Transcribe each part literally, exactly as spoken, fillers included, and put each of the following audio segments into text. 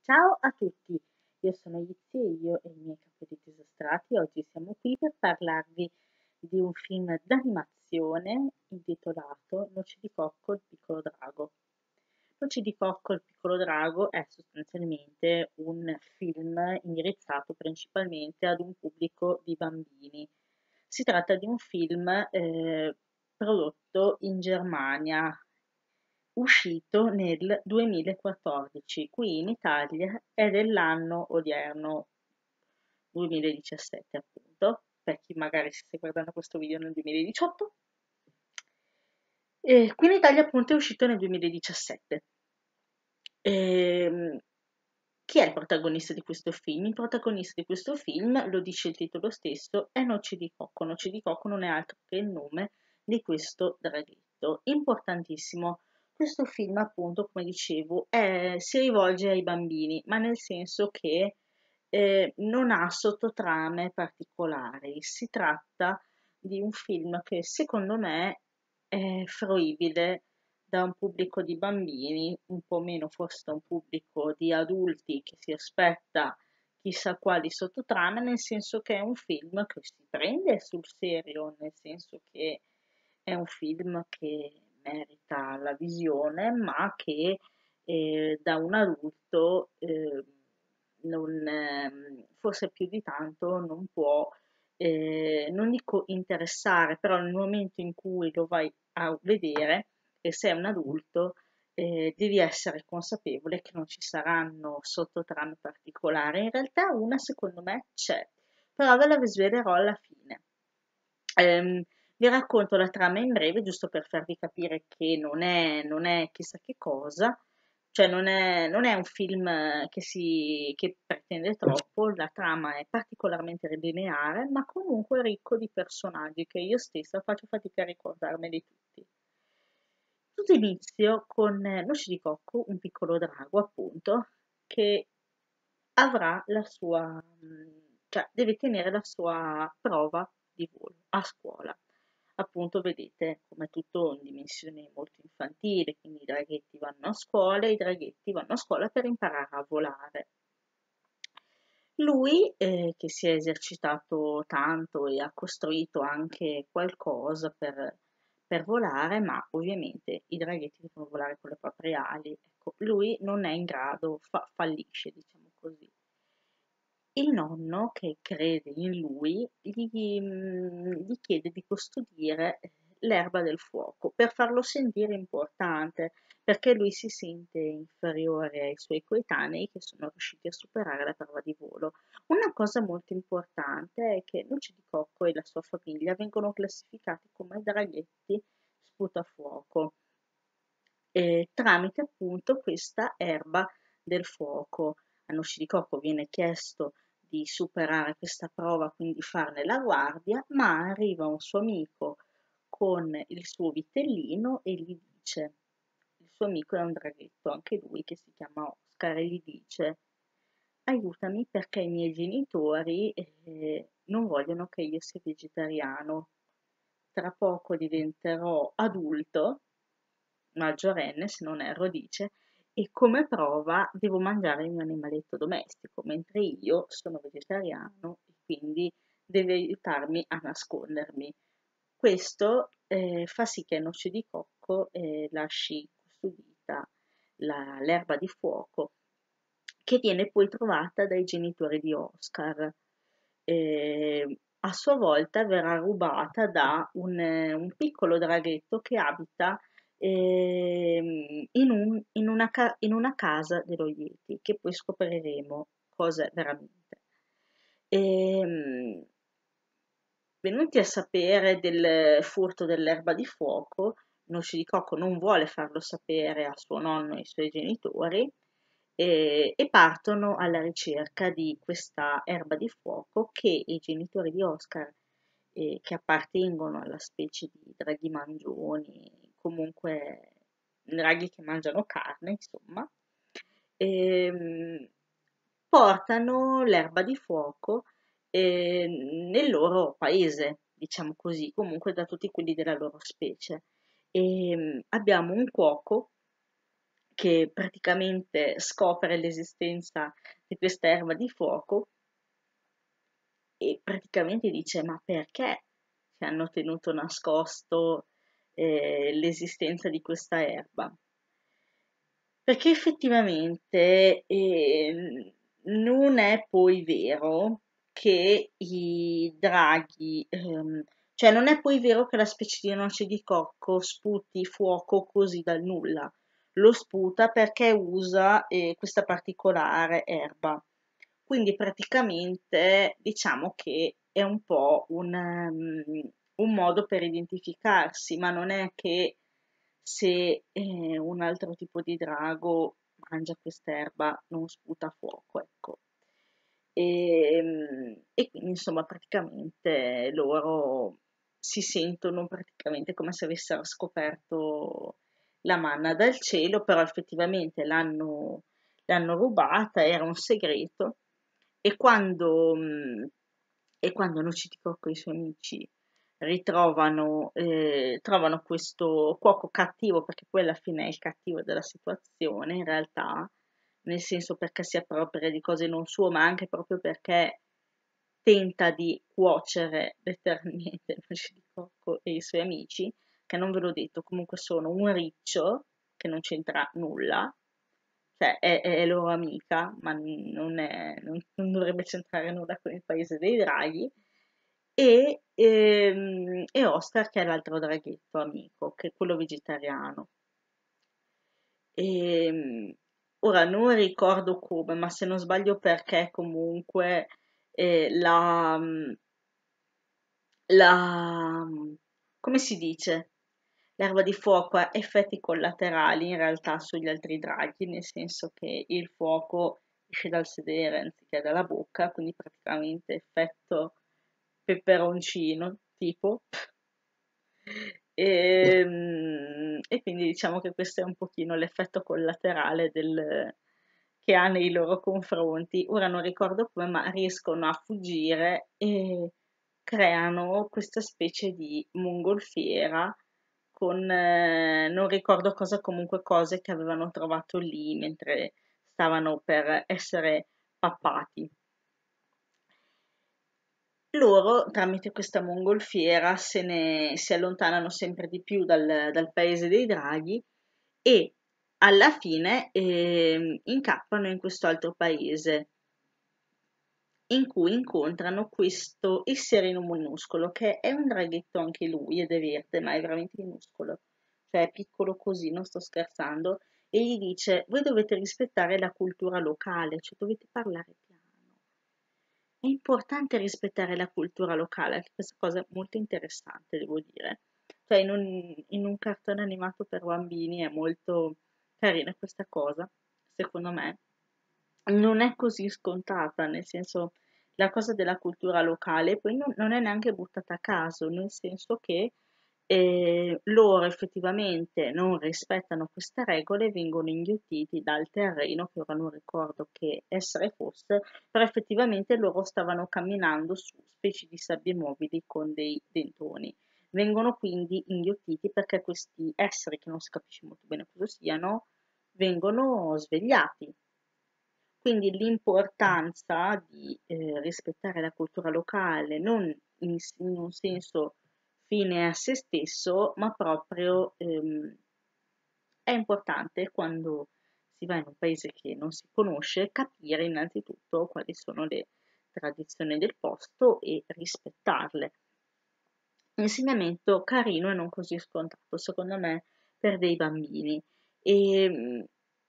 Ciao a tutti, io sono Izzy e io e i miei capelli disastrati oggi siamo qui per parlarvi di un film d'animazione intitolato Noci di cocco il piccolo drago. Noci di cocco il piccolo drago è sostanzialmente un film indirizzato principalmente ad un pubblico di bambini. Si tratta di un film eh, prodotto in Germania, uscito nel duemilaquattordici, qui in Italia è dell'anno odierno, duemiladiciassette appunto, per chi magari si stia guardando questo video nel duemiladiciotto. E qui in Italia appunto è uscito nel duemiladiciassette. Ehm, chi è il protagonista di questo film? Il protagonista di questo film, lo dice il titolo stesso, è Noce di Cocco. Noce di Cocco non è altro che il nome di questo draghetto. Importantissimo, questo film appunto, come dicevo, è, si rivolge ai bambini, ma nel senso che eh, non ha sottotrame particolari. Si tratta di un film che secondo me è fruibile da un pubblico di bambini, un po' meno forse da un pubblico di adulti che si aspetta chissà quali sottotrame, nel senso che è un film che si prende sul serio, nel senso che è un film che merita la visione, ma che eh, da un adulto eh, non, ehm, forse più di tanto non può, eh, non dico interessare, però nel momento in cui lo vai a vedere, e sei un adulto, eh, devi essere consapevole che non ci saranno sottotrame particolari. In realtà una secondo me c'è, però ve la svelerò alla fine. Ehm, vi racconto la trama in breve, giusto per farvi capire che non è, non è chissà che cosa, cioè non è, non è un film che, si, che pretende troppo, la trama è particolarmente lineare, ma comunque ricco di personaggi che io stessa faccio fatica a ricordarmeli tutti. Tutto inizio con eh, Noce di Cocco, un piccolo drago appunto, che avrà la sua, mh, cioè deve tenere la sua prova di volo a scuola. Appunto, vedete come tutto in dimensioni molto infantili, quindi i draghetti vanno a scuola e i draghetti vanno a scuola per imparare a volare. Lui, eh, che si è esercitato tanto e ha costruito anche qualcosa per, per volare, ma ovviamente i draghetti devono volare con le proprie ali, ecco, lui non è in grado, fa- fallisce, diciamo così. Il nonno, che crede in lui, gli, mm, gli chiede di custodire eh, l'erba del fuoco per farlo sentire importante, perché lui si sente inferiore ai suoi coetanei che sono riusciti a superare la prova di volo. Una cosa molto importante è che Noce di Cocco e la sua famiglia vengono classificati come draghetti sputafuoco, eh, tramite appunto questa erba del fuoco. A Noce di Cocco viene chiesto di superare questa prova, quindi farne la guardia, ma arriva un suo amico con il suo vitellino e gli dice, il suo amico è un draghetto, anche lui, che si chiama Oscar, e gli dice, aiutami perché i miei genitori eh, non vogliono che io sia vegetariano. Tra poco diventerò adulto, maggiorenne se non erro dice, e come prova devo mangiare il mio animaletto domestico, mentre io sono vegetariano e quindi deve aiutarmi a nascondermi. Questo eh, fa sì che a Noce di Cocco eh, lasci custodita la- l'erba di fuoco, che viene poi trovata dai genitori di Oscar. Eh, a sua volta verrà rubata da un, eh, un piccolo draghetto che abita ehm, in, un- in una, ca- in una casa dello Yeti, che poi scopriremo cos'è veramente. Ehm, Venuti a sapere del furto dell'erba di fuoco, Noce di Cocco non vuole farlo sapere a suo nonno e ai suoi genitori e, e partono alla ricerca di questa erba di fuoco che i genitori di Oscar, eh, che appartengono alla specie di draghi mangioni, comunque draghi che mangiano carne, insomma, ehm, portano l'erba di fuoco eh, nel loro paese, diciamo così, comunque da tutti quelli della loro specie. E, abbiamo un cuoco che praticamente scopre l'esistenza di questa erba di fuoco e praticamente dice: ma perché ci hanno tenuto nascosto eh, l'esistenza di questa erba? Perché effettivamente eh, non è poi vero che i draghi, ehm, cioè non è poi vero che la specie di noce di cocco sputi fuoco così dal nulla, lo sputa perché usa eh, questa particolare erba. Quindi praticamente diciamo che è un po' un, um, un modo per identificarsi, ma non è che se eh, un altro tipo di drago mangia quest'erba non sputa fuoco, ecco. E, mm, e quindi insomma praticamente loro si sentono praticamente come se avessero scoperto la manna dal cielo, però effettivamente l'hanno l'hanno rubata, era un segreto e quando, mh, e quando Nociticoco e i suoi amici ritrovano, eh, trovano questo cuoco cattivo, perché poi alla fine è il cattivo della situazione, in realtà, nel senso perché si appropria di cose non suo, ma anche proprio perché tenta di cuocere letteralmente Nociticoco e i suoi amici, che non ve l'ho detto, comunque sono un riccio, che non c'entra nulla, cioè è, è loro amica, ma non, è, non, non dovrebbe c'entrare nulla con il paese dei draghi, e, ehm, e Oscar che è l'altro draghetto amico, che è quello vegetariano. E, ora non ricordo come, ma se non sbaglio perché comunque eh, la, la, come si dice? L'erba di fuoco ha effetti collaterali in realtà sugli altri draghi, nel senso che il fuoco esce dal sedere anziché dalla bocca, quindi praticamente effetto peperoncino, tipo. E, mm, e quindi diciamo che questo è un pochino l'effetto collaterale del, che ha nei loro confronti. Ora non ricordo come, ma riescono a fuggire e creano questa specie di mongolfiera con, eh, non ricordo cosa, comunque cose che avevano trovato lì mentre stavano per essere pappati. Loro, tramite questa mongolfiera, se ne si allontanano sempre di più dal, dal paese dei draghi e alla fine ehm, incappano in questo altro paese in cui incontrano questo esserino minuscolo che è un draghetto anche lui ed è verde, ma è veramente minuscolo, cioè è piccolo così, non sto scherzando, e gli dice: voi dovete rispettare la cultura locale, cioè dovete parlare piano. È importante rispettare la cultura locale, anche questa cosa è molto interessante, devo dire. Cioè, in un, in un cartone animato per bambini è molto carina questa cosa, secondo me. Non è così scontata, nel senso, la cosa della cultura locale poi non, non è neanche buttata a caso, nel senso che eh, loro effettivamente non rispettano queste regole e vengono inghiottiti dal terreno, che ora non ricordo che essere fosse, però effettivamente loro stavano camminando su specie di sabbie mobili con dei dentoni. Vengono quindi inghiottiti perché questi esseri, che non si capisce molto bene cosa siano, vengono svegliati. Quindi l'importanza di eh, rispettare la cultura locale non in, in un senso fine a se stesso, ma proprio ehm, è importante quando si va in un paese che non si conosce capire innanzitutto quali sono le tradizioni del posto e rispettarle. Insegnamento carino e non così scontato, secondo me, per dei bambini. E,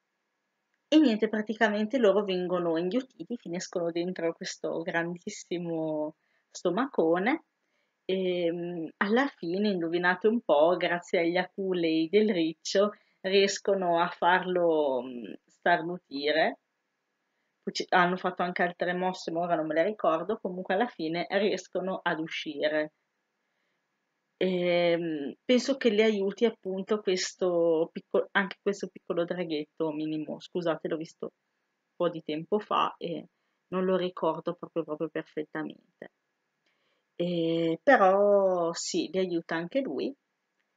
e niente, praticamente loro vengono inghiottiti, finiscono dentro questo grandissimo stomacone e mm, alla fine, indovinate un po', grazie agli aculei del riccio, riescono a farlo mm, starnutire. Poi ci- hanno fatto anche altre mosse, ma ora non me le ricordo. Comunque alla fine riescono ad uscire. Ehm, penso che le aiuti appunto questo piccolo, anche questo piccolo draghetto minimo. Scusate, l'ho visto un po' di tempo fa e non lo ricordo proprio, proprio perfettamente. E, però sì, li aiuta anche lui.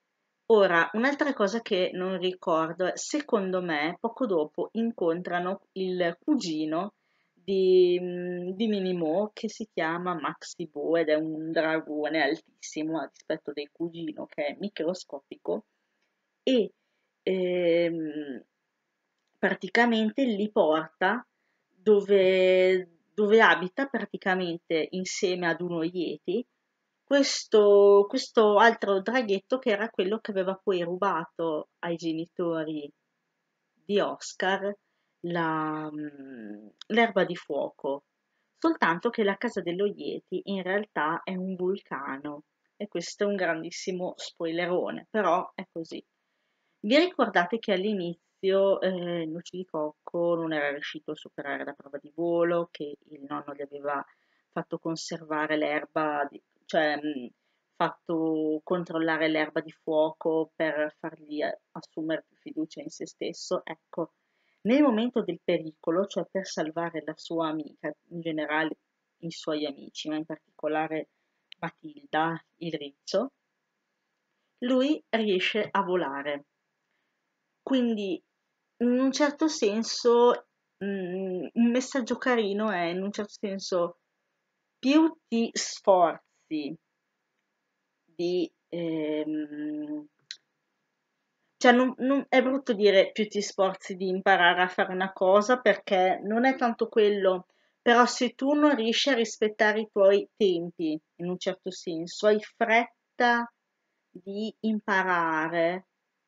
Ora, un'altra cosa che non ricordo è, secondo me, poco dopo incontrano il cugino di, mm, di Minimo che si chiama Maxi Bo ed è un dragone altissimo a dispetto del cugino che è microscopico e ehm, praticamente li porta dove, dove abita praticamente insieme ad uno Yeti questo, questo altro draghetto che era quello che aveva poi rubato ai genitori di Oscar la, mm, l'erba di fuoco. Soltanto che la casa dello Yeti in realtà è un vulcano e questo è un grandissimo spoilerone, però è così. Vi ricordate che all'inizio eh, Noci di Cocco non era riuscito a superare la prova di volo, che il nonno gli aveva fatto conservare l'erba, di- cioè mh, fatto controllare l'erba di fuoco per fargli eh, assumere più fiducia in se stesso? Ecco, nel momento del pericolo, cioè per salvare la sua amica, in generale i suoi amici, ma in particolare Matilda, il Rizzo, lui riesce a volare. Quindi, in un certo senso, mm, un messaggio carino è, in un certo senso, più ti sforzi di... ehm, cioè, non- non- è brutto dire più ti sforzi di imparare a fare una cosa perché non è tanto quello, però se tu non riesci a rispettare i tuoi tempi, in un certo senso, hai fretta di imparare.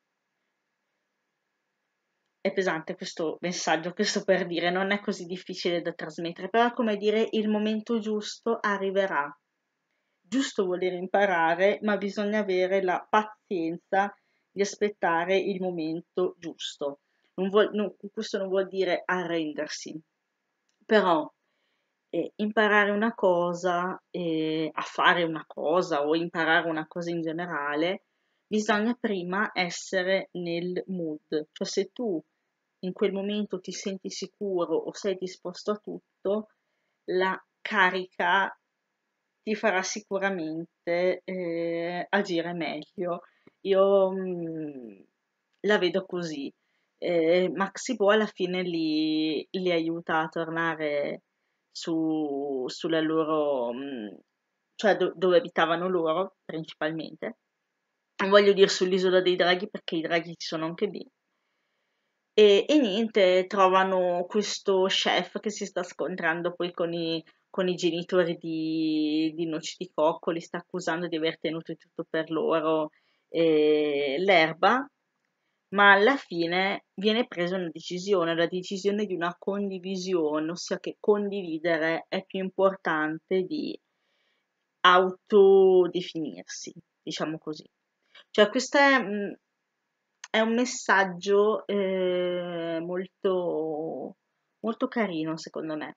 È pesante questo messaggio, questo per dire, non è così difficile da trasmettere, però è come dire il momento giusto arriverà. Giusto voler imparare, ma bisogna avere la pazienza di aspettare il momento giusto. Non vuol- non- questo non vuol dire arrendersi, però eh, imparare una cosa, eh, a fare una cosa o imparare una cosa in generale, bisogna prima essere nel mood. Cioè se tu in quel momento ti senti sicuro o sei disposto a tutto, la carica ti farà sicuramente eh, agire meglio. Io mm, la vedo così. Eh, Maxi Bo alla fine li, li aiuta a tornare su, sulla loro, mm, cioè do- dove abitavano loro principalmente. Non voglio dire sull'isola dei draghi perché i draghi ci sono anche lì. E, e niente, trovano questo chef che si sta scontrando poi con i, con i genitori di, di Noci di Cocco, li sta accusando di aver tenuto tutto per loro eh, l'erba, ma alla fine viene presa una decisione, la decisione di una condivisione, ossia che condividere è più importante di autodefinirsi, diciamo così. Cioè, questo è, mh, è un messaggio eh, molto, molto carino, secondo me.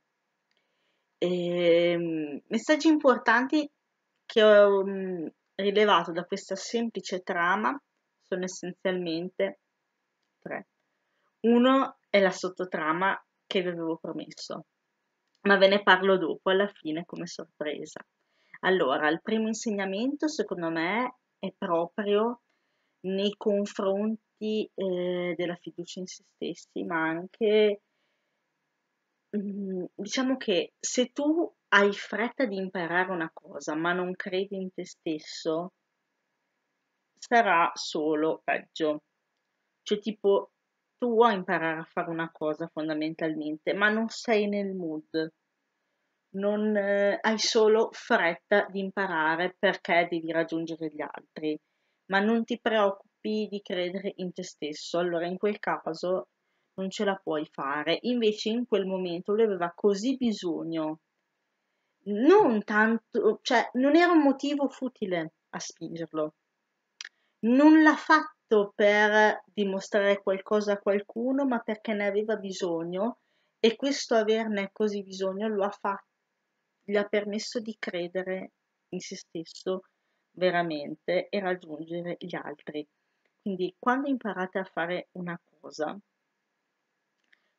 Ehm, messaggi importanti che ho mh, rilevato da questa semplice trama sono essenzialmente tre. Uno è la sottotrama che vi avevo promesso, ma ve ne parlo dopo, alla fine, come sorpresa. Allora, il primo insegnamento, secondo me, è proprio nei confronti eh, della fiducia in se stessi, ma anche Mhmm, diciamo che se tu hai fretta di imparare una cosa, ma non credi in te stesso, sarà solo peggio. Cioè, tipo, tu vuoi imparare a fare una cosa fondamentalmente, ma non sei nel mood, non eh, hai solo fretta di imparare perché devi raggiungere gli altri, ma non ti preoccupi di credere in te stesso. Allora, in quel caso non ce la puoi fare. Invece, in quel momento lui aveva così bisogno, non tanto, cioè, non era un motivo futile a spingerlo. Non l'ha fatto per dimostrare qualcosa a qualcuno, ma perché ne aveva bisogno e questo averne così bisogno lo ha fatto, gli ha permesso di credere in se stesso veramente e raggiungere gli altri. Quindi quando imparate a fare una cosa,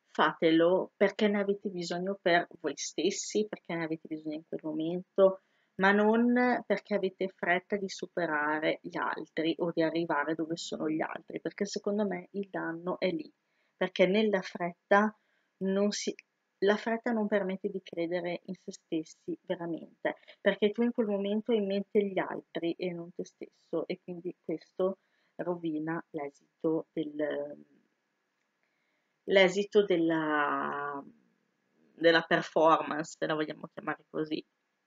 fatelo perché ne avete bisogno per voi stessi, perché ne avete bisogno in quel momento, ma non perché avete fretta di superare gli altri o di arrivare dove sono gli altri, perché secondo me il danno è lì, perché nella fretta non si, la fretta non permette di credere in se stessi veramente, perché tu in quel momento hai in mente gli altri e non te stesso e quindi questo rovina l'esito del, l'esito della, della performance, se la vogliamo chiamare così.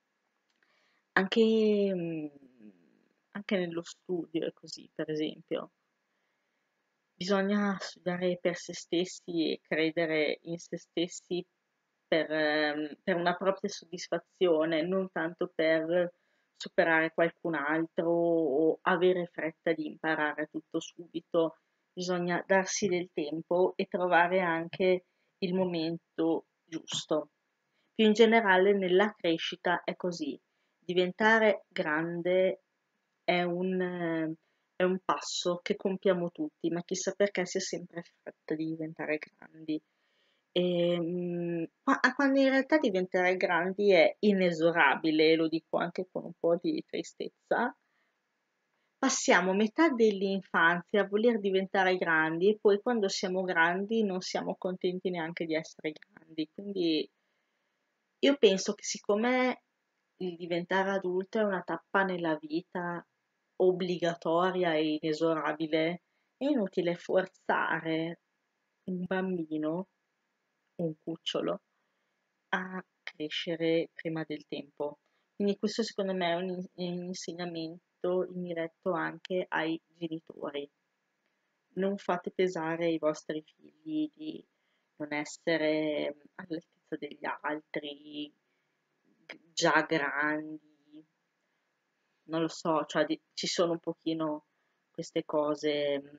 Anche, mh, anche nello studio è così, per esempio. Bisogna studiare per se stessi e credere in se stessi per, ehm, per una propria soddisfazione, non tanto per superare qualcun altro o avere fretta di imparare tutto subito. Bisogna darsi del tempo e trovare anche il momento giusto. Più in generale nella crescita è così. Diventare grande è un, eh, è un passo che compiamo tutti, ma chissà perché si è sempre fretta di diventare grandi. E, mm, ma a quando in realtà diventare grandi è inesorabile, lo dico anche con un po' di tristezza. Passiamo metà dell'infanzia a voler diventare grandi e poi quando siamo grandi non siamo contenti neanche di essere grandi. Quindi io penso che siccome il diventare adulto è una tappa nella vita obbligatoria e inesorabile, è inutile forzare un bambino, un cucciolo, a crescere prima del tempo. Quindi questo secondo me è un, in- un insegnamento indiretto anche ai genitori. Non fate pesare ai vostri figli di non essere all'altezza degli altri, g- già grandi, non lo so, cioè di- ci sono un pochino queste cose mh,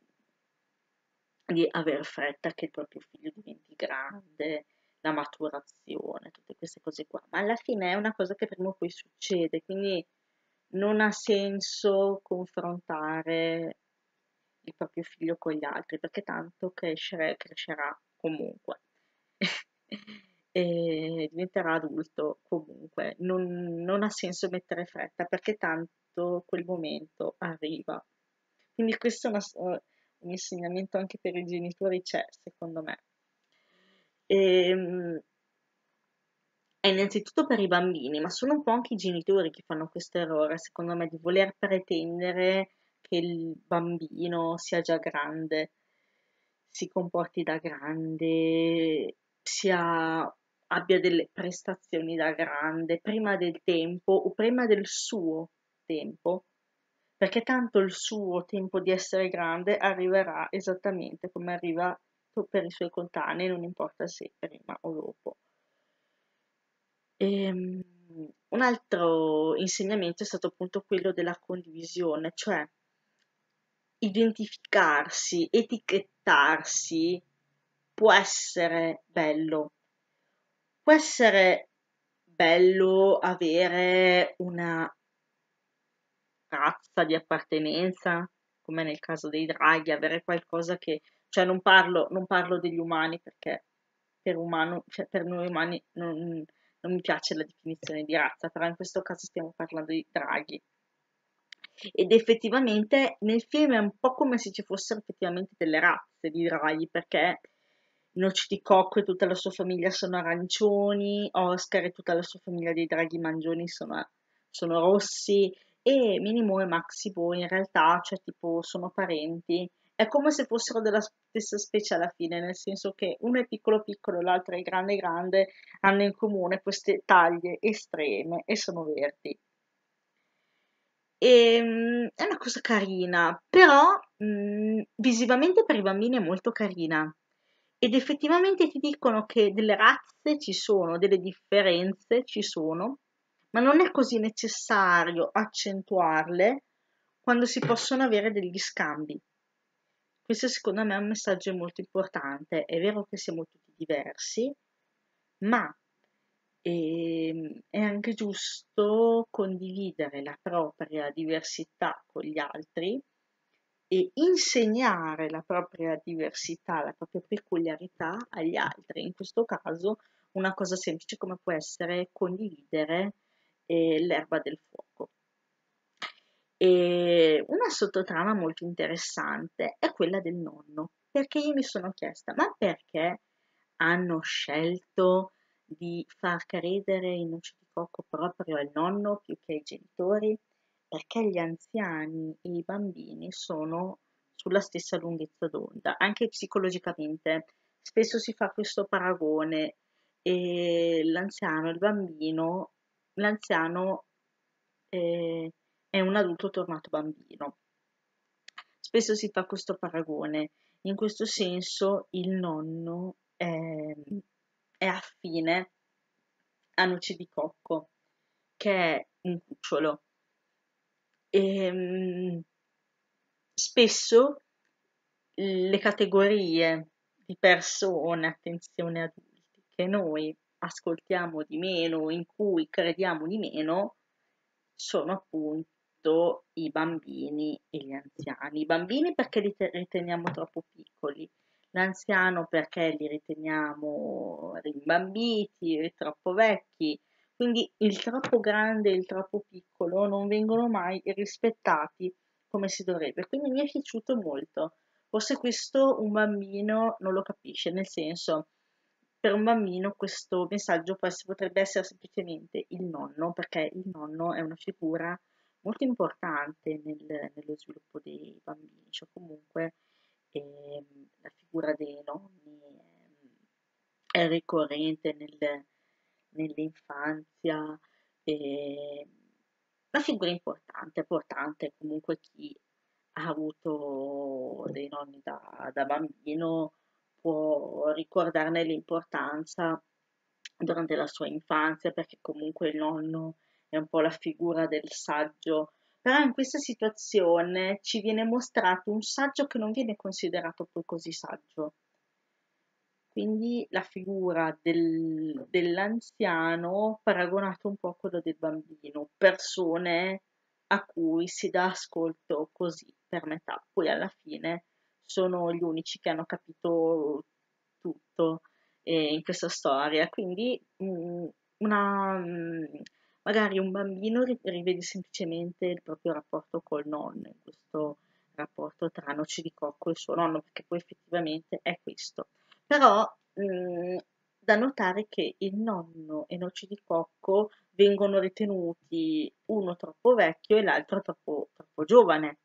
di aver fretta che il proprio figlio diventi grande, la maturazione, tutte queste cose qua, ma alla fine è una cosa che prima o poi succede, quindi non ha senso confrontare il proprio figlio con gli altri, perché tanto crescere, crescerà comunque. E diventerà adulto comunque. Non, non ha senso mettere fretta perché tanto quel momento arriva. Quindi questo è una s- eh, un insegnamento anche per i genitori c'è, secondo me. Ehm, è innanzitutto per i bambini, ma sono un po' anche i genitori che fanno questo errore, secondo me, di voler pretendere che il bambino sia già grande, si comporti da grande, sia, abbia delle prestazioni da grande, prima del tempo o prima del suo tempo, perché tanto il suo tempo di essere grande arriverà esattamente come arriva per i suoi coetanei, non importa se prima o dopo. Ehm, un altro insegnamento è stato appunto quello della condivisione, cioè identificarsi, etichettarsi può essere bello. Può essere bello avere una razza di appartenenza, come nel caso dei draghi, avere qualcosa che, cioè non parlo, non parlo degli umani perché per umano, cioè per noi umani non, non mi piace la definizione di razza, però in questo caso stiamo parlando di draghi. Ed effettivamente nel film è un po' come se ci fossero effettivamente delle razze di draghi, perché Noci di Cocco e tutta la sua famiglia sono arancioni, Oscar e tutta la sua famiglia dei draghi mangioni sono, sono rossi, e Minimo e Maxibo in realtà, cioè tipo, sono parenti. È come se fossero della stessa specie alla fine, nel senso che uno è piccolo piccolo, l'altro è grande grande, hanno in comune queste taglie estreme e sono verdi. Ehm, è una cosa carina, però mh, visivamente per i bambini è molto carina. Ed effettivamente ti dicono che delle razze ci sono, delle differenze ci sono, ma non è così necessario accentuarle quando si possono avere degli scambi. Questo secondo me è un messaggio molto importante. È vero che siamo tutti diversi, ma ehm, è anche giusto condividere la propria diversità con gli altri e insegnare la propria diversità, la propria peculiarità agli altri. In questo caso una cosa semplice come può essere condividere e l'erba del fuoco. E una sottotrama molto interessante è quella del nonno, perché io mi sono chiesta, ma perché hanno scelto di far credere in Noce di Cocco proprio al nonno più che ai genitori? Perché gli anziani e i bambini sono sulla stessa lunghezza d'onda, anche psicologicamente. Spesso si fa questo paragone e l'anziano, il bambino, l'anziano eh, è un adulto tornato bambino. Spesso si fa questo paragone. In questo senso il nonno è, è affine a Noce di Cocco, che è un cucciolo. E, mm, spesso le categorie di persone, attenzione adulti, che noi ascoltiamo di meno, in cui crediamo di meno, sono appunto i bambini e gli anziani. I bambini perché li te- riteniamo troppo piccoli, l'anziano perché li riteniamo rimbambiti, troppo vecchi. Quindi il troppo grande e il troppo piccolo non vengono mai rispettati come si dovrebbe. Quindi mi è piaciuto molto. Forse questo un bambino non lo capisce, nel senso, per un bambino questo messaggio forse potrebbe essere semplicemente il nonno, perché il nonno è una figura molto importante nel- nello sviluppo dei bambini, cioè comunque ehm, la figura dei nonni è, è ricorrente nel- nell'infanzia, e una figura importante, importante comunque chi ha avuto dei nonni da, da bambino può ricordarne l'importanza durante la sua infanzia, perché comunque il nonno è un po' la figura del saggio, però in questa situazione ci viene mostrato un saggio che non viene considerato poi così saggio. Quindi la figura del- dell'anziano paragonato un po' a quello del bambino, persone a cui si dà ascolto così per metà, poi alla fine sono gli unici che hanno capito tutto eh, in questa storia. Quindi mh, una, mh, magari un bambino ri- rivede semplicemente il proprio rapporto col nonno, in questo rapporto tra Noce di Cocco e il suo nonno, perché poi effettivamente è questo. Però mh, da notare che il nonno e Noci di Cocco vengono ritenuti uno troppo vecchio e l'altro troppo, troppo giovane.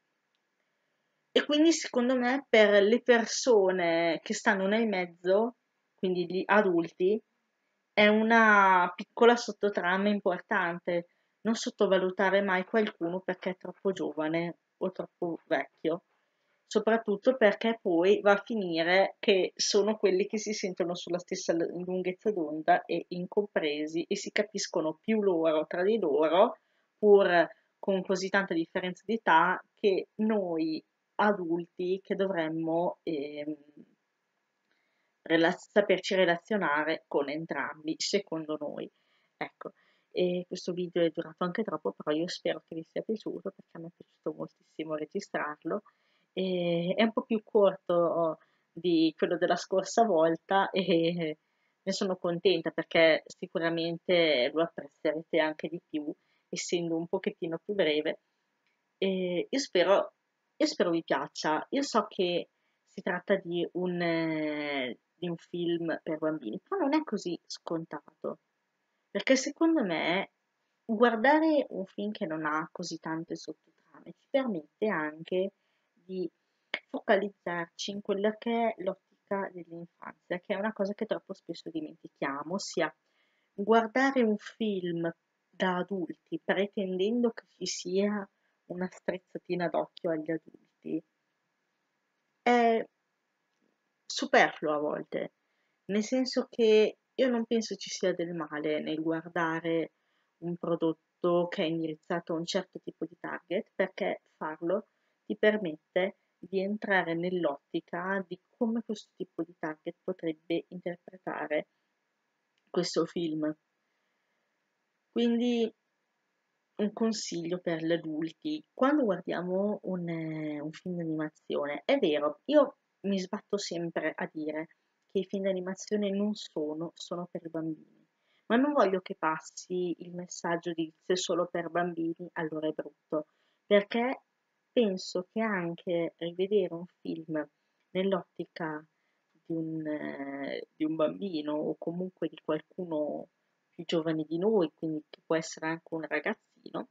E quindi secondo me per le persone che stanno nel mezzo, quindi gli adulti, è una piccola sottotrama importante. Non sottovalutare mai qualcuno perché è troppo giovane o troppo vecchio, soprattutto perché poi va a finire che sono quelli che si sentono sulla stessa l- lunghezza d'onda e incompresi e si capiscono più loro tra di loro, pur con così tanta differenza di età, che noi adulti che dovremmo ehm, rela- saperci relazionare con entrambi, secondo noi. Ecco, e questo video è durato anche troppo, però io spero che vi sia piaciuto perché a me è piaciuto moltissimo registrarlo. E è un po' più corto di quello della scorsa volta e ne sono contenta perché sicuramente lo apprezzerete anche di più, essendo un pochettino più breve. E io spero, io spero vi piaccia. Io so che si tratta di un, eh, di un film per bambini, però non è così scontato, perché secondo me guardare un film che non ha così tante sottotrame ci permette anche di focalizzarci in quella che è l'ottica dell'infanzia, che è una cosa che troppo spesso dimentichiamo, ossia guardare un film da adulti pretendendo che ci sia una strizzatina d'occhio agli adulti è superfluo a volte, nel senso che io non penso ci sia del male nel guardare un prodotto che è indirizzato a un certo tipo di target, perché farlo ti permette di entrare nell'ottica di come questo tipo di target potrebbe interpretare questo film. Quindi un consiglio per gli adulti: quando guardiamo un, eh, un film d'animazione, è vero, io mi sbatto sempre a dire che i film d'animazione non sono, sono per i bambini, ma non voglio che passi il messaggio di se solo per bambini allora è brutto, perché penso che anche rivedere un film nell'ottica di un, eh, di un bambino o comunque di qualcuno più giovane di noi, quindi che può essere anche un ragazzino,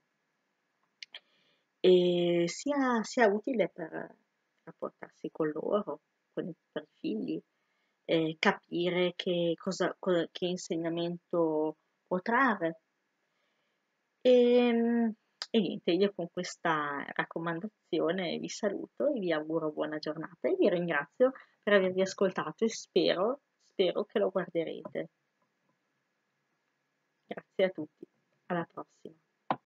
e sia, sia utile per rapportarsi con loro, con i propri figli, eh, capire che, cosa, co- che insegnamento può trarre. E, e niente, io con questa raccomandazione vi saluto e vi auguro buona giornata e vi ringrazio per avervi ascoltato e spero, spero che lo guarderete. Grazie a tutti, alla prossima.